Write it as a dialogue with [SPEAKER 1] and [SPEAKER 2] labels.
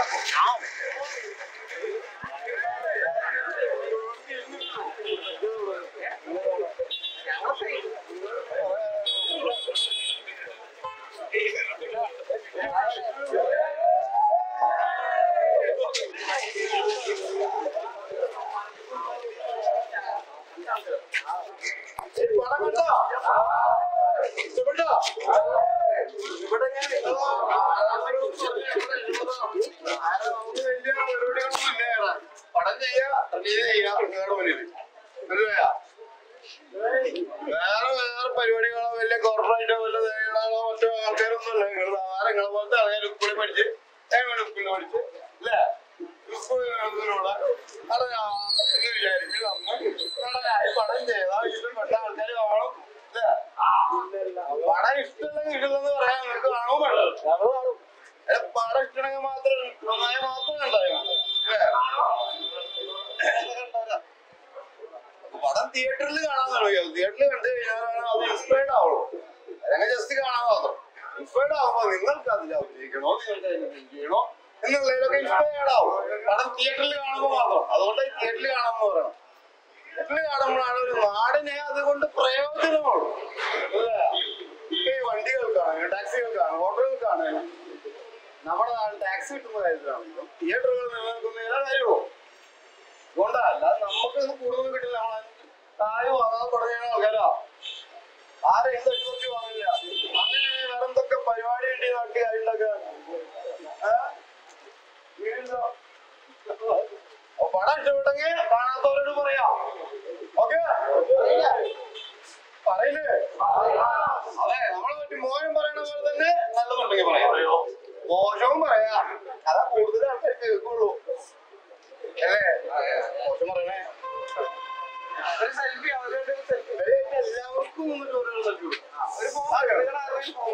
[SPEAKER 1] പടം ചെയ്യാ വേറെ പരിപാടികളോ വലിയ കോർപ്പറേറ്റോ വല്ല തേങ്ങളോ മറ്റോ ആൾക്കാരൊന്നുമല്ല. നിങ്ങൾ താരങ്ങളെ പോലത്തെ ആൾക്കാർ സ്കൂളിൽ പഠിച്ച് സ്കൂളിൽ പഠിച്ച് അല്ലേ സ്കൂളിലുള്ള വിചാരിച്ച് നമ്മൾ പടം ചെയ്താൽ ഇഷ്ടപ്പെട്ട ആൾക്കാർ കാണും അല്ലേ? പടം ഇഷ്ടമില്ലെങ്കിൽ ഇഷ്ടമെന്ന് പറയാൻ നിങ്ങൾക്ക് കാണും വേണ്ട. പടം ഇഷ്ടമെങ്കിൽ മാത്രം നന്നായി മാത്രം ഉണ്ടായിരുന്നു അല്ലേ? പടം തിയേറ്ററിൽ കാണാൻ കഴിയും. തിയേറ്ററിൽ കണ്ടു കഴിഞ്ഞാലാണ് അത് ഇൻസ്പയർഡ് ആവുള്ളൂ. അല്ലെങ്കിൽ ജസ്റ്റ് കാണാൻ മാത്രം. ഇൻസ്പയർഡ് ആവുമ്പോ നിങ്ങൾക്ക് അതിൽ അഭിനയിക്കണോ, നിങ്ങൾക്ക് അതിനെ ചെയ്യണോ എന്നുള്ളതിലൊക്കെ ഇൻസ്പയർഡ് ആവും. പടം തിയേറ്ററിൽ കാണുമ്പോൾ മാത്രം. അതുകൊണ്ട് തിയേറ്ററിൽ കാണാമെന്ന് പറയണം. തിയേറ്ററിൽ കാണുമ്പോഴാണ് ഒരു നാടിനെ അതുകൊണ്ട് പ്രയോജനമുള്ളൂ അല്ലേ? ഇപ്പൊ ഈ വണ്ടികൾക്കാണ്, ടാക്സികൾക്കാണ്, ഹോട്ടലുകൾക്കാണ് നമ്മുടെ നാട്ടിൽ ടാക്സി കിട്ടുന്ന കാര്യത്തിലാണെങ്കിലും തിയേറ്ററുകൾ നിലനിൽക്കുന്ന കാര്യമോ അതുകൊണ്ടല്ല. നമുക്ക് കൂടുതൽ കിട്ടില്ല. നമ്മൾ താഴെ വാങ്ങാൻ തുടങ്ങിയ ആൾക്കാരാ. ആരെയും തട്ടിപ്പറ്റി വാങ്ങില്ല. അങ്ങനെ വേറെ എന്തൊക്കെ പരിപാടി ഉണ്ട് നാട്ടിൽ കാര്യങ്ങളൊക്കെ. പടം ഇഷ്ടപ്പെട്ടെങ്കിൽ കാണാത്തവരോട് പറയാം. ഓക്കെ പറയില്ലേ? അതെ, നമ്മളെ പറ്റി മോശം പറയണ പോലെ തന്നെ നല്ലതുണ്ടെങ്കിൽ പറയാം, മോശവും പറയാം. അതാ കൂടുതൽ ആൾക്കാർ കേൾക്കുള്ളൂ അല്ലേ? മോശം പറയണേ. ഒരു സെൽഫി എല്ലാവർക്കും വന്നിട്ട് ഓരോ സെൽഫി കൊടുക്കും.